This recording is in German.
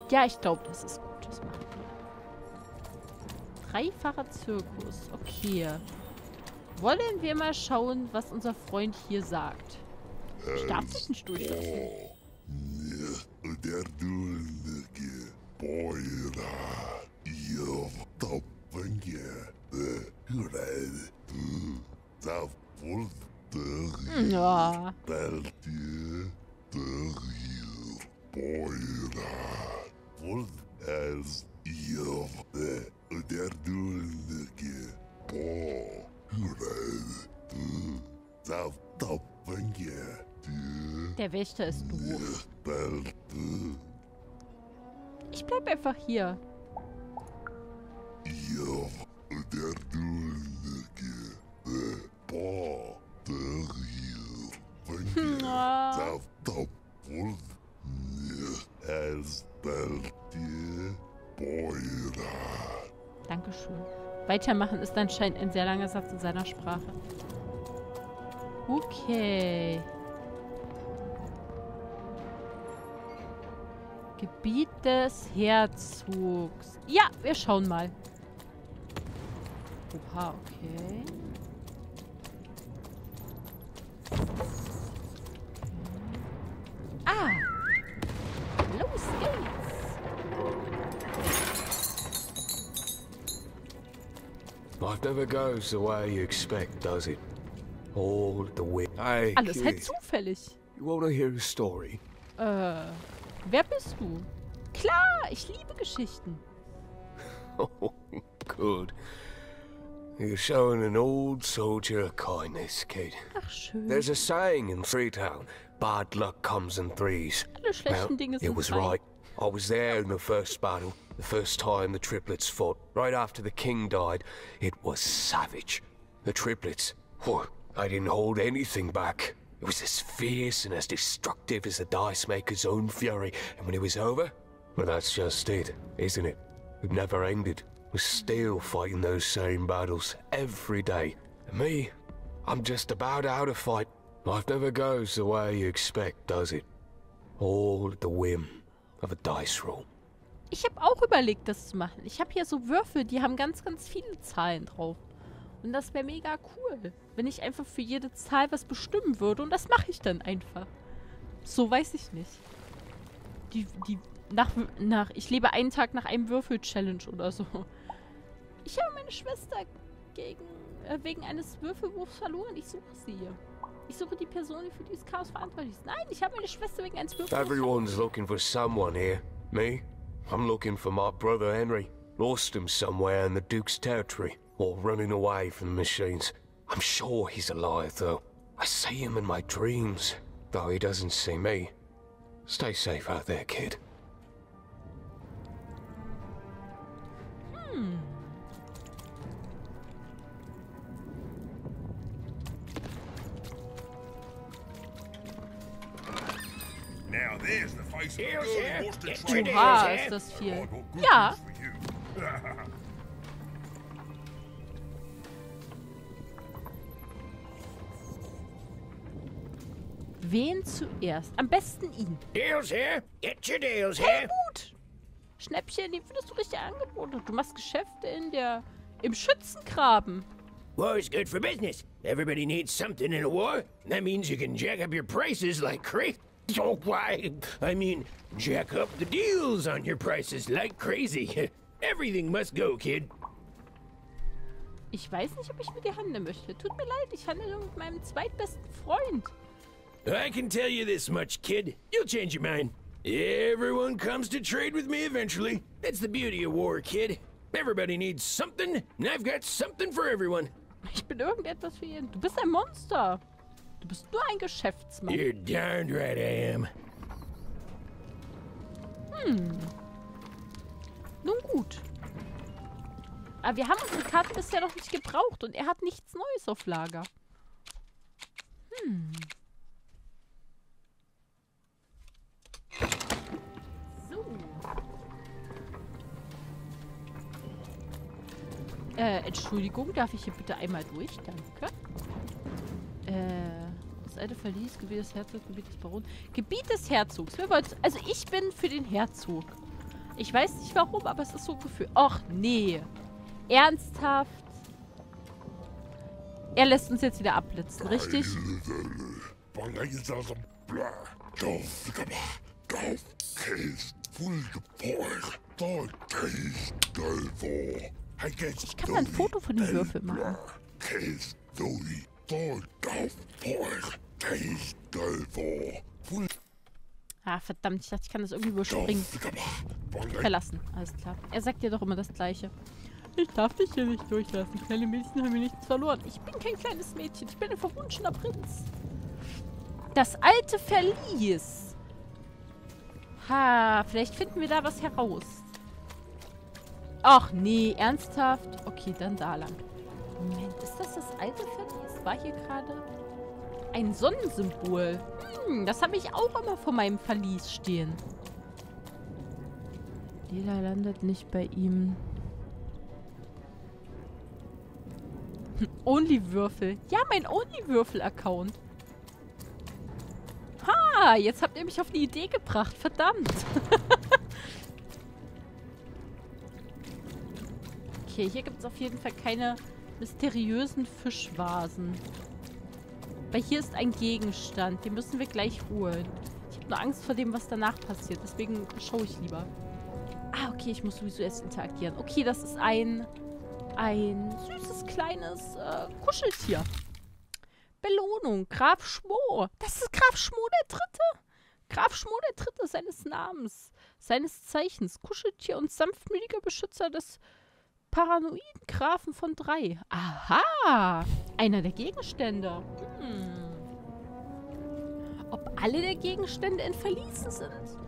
Ja, ich glaube, das ist gut. Das machen wir. Dreifacher Zirkus. Okay. Wollen wir mal schauen, was unser Freund hier sagt. Ich darf dich nicht durchlassen. Der dullige Boira, ihr Topfenke, da wurde Ja. Beltie, der Boira, wohl als ihr, der dullige Boira, da Topfenke, Der Wächter ist doof. Ich bleib einfach hier. Der dullige Dankeschön. Weitermachen ist anscheinend ein sehr langer Satz in seiner Sprache. Okay. Gebiet des Herzogs. Ja, wir schauen mal. Oha, okay. Ah! Los geht's! Life never goes the way you expect, does it? All the way. Hey, Alles halt kid, zufällig. you want to hear a story? Wer bist du? Klar, ich liebe Geschichten. Oh, good. You're showing an old soldier a kindness, kid. Ach, schön. There's a saying in Freetown, bad luck comes in threes. Alle schlechten Dinge it sind was drei. right. I was there in the first battle, the first time the triplets fought. Right after the king died, it was savage. The triplets, I didn't hold anything back. It was as fierce and as destructive as the dice maker's own fury. And when it was over, well, that's just it, isn't it? It never ended. We're still fighting those same battles every day. And me, I'm just about out of fight. Life never goes the way you expect, does it? All at the whim of a dice roll. Ich habe auch überlegt, das zu machen. Ich habe hier so Würfel, die haben ganz, ganz viele Zahlen drauf. Und das wäre mega cool, wenn ich einfach für jede Zahl was bestimmen würde. Und das mache ich dann einfach. So weiß ich nicht. Ich lebe einen Tag nach einem Würfel-Challenge oder so. Ich habe meine Schwester wegen eines Würfelwurfs verloren. Ich suche sie. Ich suche die Person, die für dieses Chaos verantwortlich ist. Nein, ich habe meine Schwester wegen eines Würfelwurfs Everyone's looking for someone here. Me? I'm looking for my brother Henry. Lost him somewhere in the Duke's territory. Or running away from the machines. I'm sure he's alive, though. I see him in my dreams, though he doesn't see me. Stay safe out there, kid. Now there's the face of a Here's girl here. who wants to Get trade. your Oha, Deals, ist das viel. I got good Ja. news for you. Wen zuerst? Am besten ihn. Deals here. Get your deals here. Helmut! Schnäppchen, den findest du richtig angeboten. Du machst Geschäfte im Schützengraben. War's good for business. Everybody needs something in a war. That means you can jack up your prices like crazy. Oh, why? I mean, jack up the deals on your prices like crazy. Everything must go, kid. Ich weiß nicht, ob ich mit dir handeln möchte. Tut mir leid, ich handle mit meinem zweitbesten Freund. I can tell you this much, kid. You'll change your mind. Everyone comes to trade with me eventually. That's the beauty of war, kid. Everybody needs something, and I've got something for everyone. Ich bin irgendetwas für ihn. Du bist ein Monster. Du bist nur ein Geschäftsmann. You're darned right I am. Nun gut. Aber wir haben unsere Karten bisher noch nicht gebraucht und er hat nichts Neues auf Lager. So. Entschuldigung, darf ich hier bitte einmal durch? Danke. Das alte Verlies, Gebiet des Herzogs, Gebiet des Baron. Gebiet des Herzogs. Also ich bin für den Herzog. Ich weiß nicht warum, aber es ist so ein Gefühl. Och, nee. Ernsthaft? Er lässt uns jetzt wieder abblitzen, richtig? Ich kann mal ein Foto von den Würfeln machen. Ah, verdammt, ich dachte, ich kann das irgendwie überspringen. Verlassen, alles klar. Er sagt dir doch immer das Gleiche. Ich darf dich hier nicht durchlassen. Kleine Mädchen haben mir nichts verloren. Ich bin kein kleines Mädchen. Ich bin ein verwunschener Prinz. Das alte Verlies. Ha, vielleicht finden wir da was heraus. Ach nee, ernsthaft? Okay, dann da lang. Moment, ist das alte Verlies? War hier gerade ein Sonnensymbol? Das habe ich auch immer vor meinem Verlies stehen. Jeder landet nicht bei ihm. Only-Würfel. Ja, mein Only-Würfel-Account. Ha, jetzt habt ihr mich auf die Idee gebracht. Verdammt. Okay, hier gibt es auf jeden Fall keine mysteriösen Fischvasen. Weil hier ist ein Gegenstand. Den müssen wir gleich holen. Ich habe nur Angst vor dem, was danach passiert. Deswegen schaue ich lieber. Ah, okay, ich muss sowieso erst interagieren. Okay, das ist ein süßes, kleines Kuscheltier. Belohnung. Graf Schmo. Das ist Graf Schmo der Dritte. Graf Schmo der Dritte seines Namens. Seines Zeichens. Kuscheltier und sanftmütiger Beschützer des paranoiden Grafen von 3. Aha. Einer der Gegenstände. Ob alle der Gegenstände in Verließen sind?